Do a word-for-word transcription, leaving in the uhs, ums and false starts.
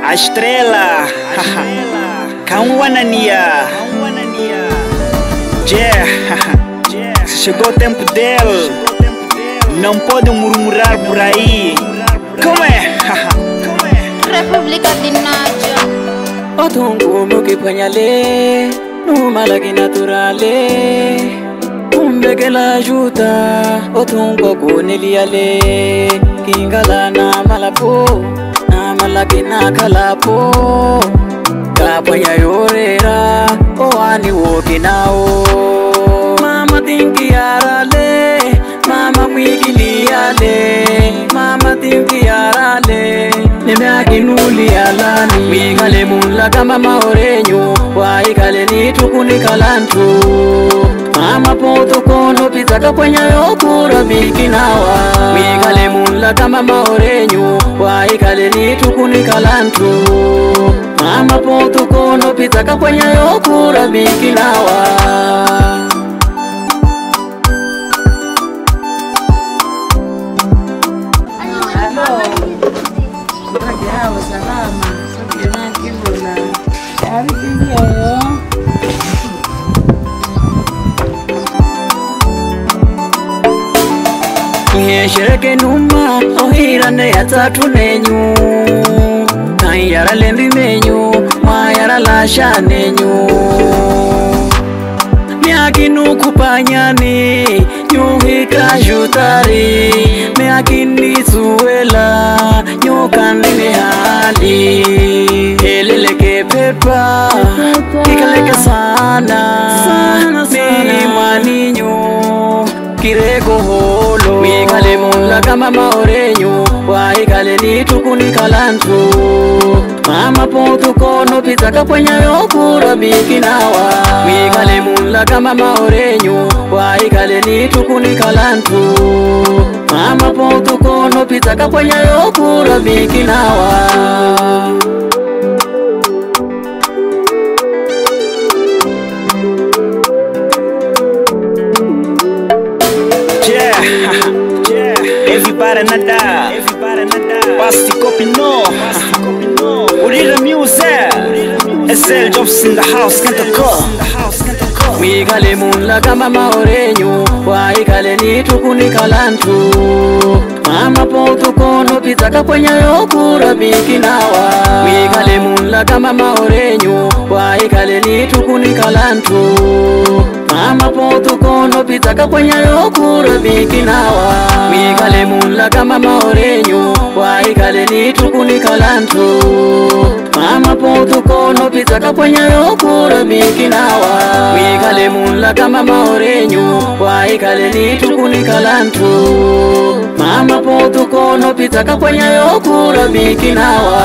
A estrela, Kawanania. Yeah, se chegou o tempo dele, não pode murmurar por aí. Como é? República de Nádia. Otungu muki panyale, numalagi naturale. Umbeke la juta, otungu kuniliale. Kingala na malapo, na malaki na kalapo. Kapanya yorera, oani woki nao. Mama tinki arale, mama mwigili ale. Mama tinki arale, nimeaki nuli alani. Mwigale mula kama maorenyo, waikale nitukuni kalantu. Mama poto kono pizaka kwenya yokura bikinawa. Mwigale mula kama maorenyo, waikale nitukuni kalantu. Mama poto kono pizaka kwenya yokura bikinawa. Shereke numa, ohirane ya tatu nenyu. Kanyara lendi menyu, mayara lasha nenyu. Miaki nuku panyani, nyuhi kajutari. Miaki nisuela, nyukandini hali. Heleleke pepa, kikaleke sana. Mimi maninyo, kireko holo. Mikale mula kama maorenyo, waikale nitukuni kalantu. Mama poto kono pizaka kwenya yokura bikinawa. Mikale mula kama maorenyo, waikale nitukuni kalantu. Mama poto kono pizaka kwenya yokura bikinawa. Everybody nada, Basti copy no. Urira music, S L Jobs in the house, canta ko. Mwigale mula kama maorenyo, waikale nitukuni kalantu. Mama poto kono pizaka kwenya yokura bikinawa. Mwigale mula kama maorenyo, waikale nitukuni kalantu. Mama poto kono pizaka kwenya yokura bikinawa. Mwigale mula kama maorenyo, waikale nitukuni kalantu. Mama poto kono pizaka kwenya yokura bikinawa. Mwigale mula kama maorenyo, waikale nitukuni kalantu. Mama poto kono pizaka kwenya yokura bikinawa.